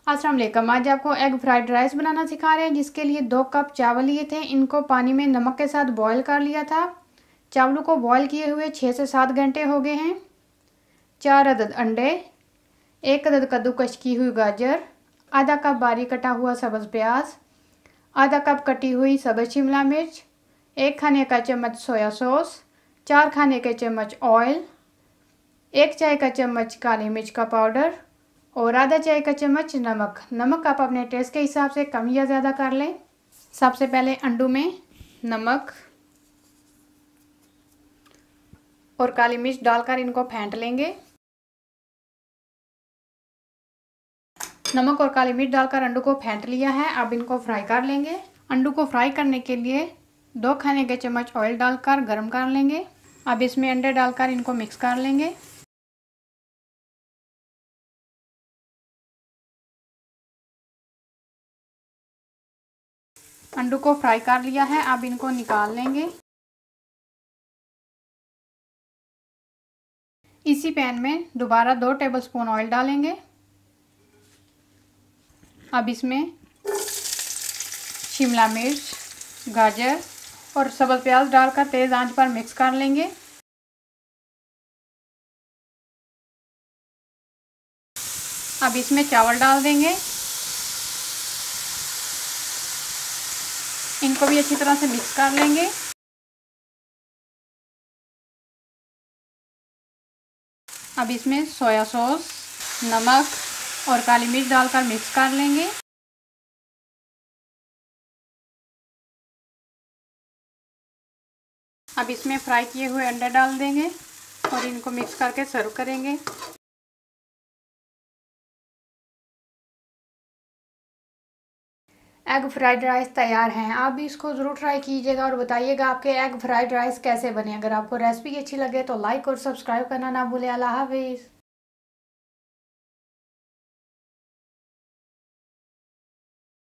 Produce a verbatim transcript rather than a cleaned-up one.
अस्सलाम वालेकुम। आज आपको एग फ्राइड राइस बनाना सिखा रहे हैं, जिसके लिए दो कप चावल लिए थे। इनको पानी में नमक के साथ बॉईल कर लिया था। चावलों को बॉईल किए हुए छः से सात घंटे हो गए हैं। चार अदद अंडे, एक अदद कद्दूकश की हुई गाजर, आधा कप बारीक कटा हुआ सब्ज़ प्याज, आधा कप कटी हुई सब्ज़ शिमला मिर्च, एक खाने का चम्मच सोया सॉस, चार खाने के चम्मच ऑयल, एक चाय का चम्मच काली मिर्च का पाउडर और आधा चाय का चम्मच नमक। नमक आप अपने टेस्ट के हिसाब से कम या ज़्यादा कर लें। सबसे पहले अंडों में नमक और काली मिर्च डालकर इनको फेंट लेंगे। नमक और काली मिर्च डालकर अंडों को फेंट लिया है। अब इनको फ्राई कर लेंगे। अंडों को फ्राई करने के लिए दो खाने के चम्मच ऑयल डालकर गर्म कर लेंगे। अब इसमें अंडे डालकर इनको मिक्स कर लेंगे। अंडों को फ्राई कर लिया है। अब इनको निकाल लेंगे। इसी पैन में दोबारा दो टेबलस्पून ऑयल डालेंगे। अब इसमें शिमला मिर्च, गाजर और सब्ज़ प्याज डालकर तेज़ आंच पर मिक्स कर लेंगे। अब इसमें चावल डाल देंगे। इनको भी अच्छी तरह से मिक्स कर लेंगे। अब इसमें सोया सॉस, नमक और काली मिर्च डालकर मिक्स कर लेंगे। अब इसमें फ्राई किए हुए अंडे डाल देंगे और इनको मिक्स करके सर्व करेंगे। एग फ्राइड राइस तैयार हैं। आप भी इसको ज़रूर ट्राई कीजिएगा और बताइएगा आपके एग फ्राइड राइस कैसे बने। अगर आपको रेसिपी अच्छी लगे तो लाइक और सब्सक्राइब करना ना भूलें। अल्लाह हाफिज़।